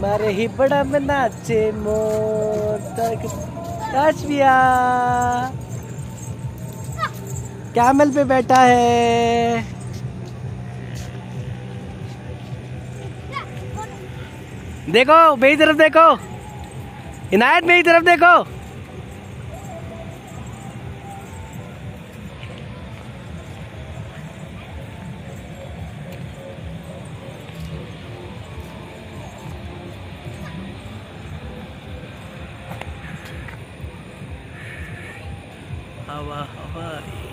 मारे ही बड़ा में नाचे मोर काशविया कैमल पे बैठा है। देखो मेरी तरफ देखो, इनायत मेरी तरफ देखो। हवा हवा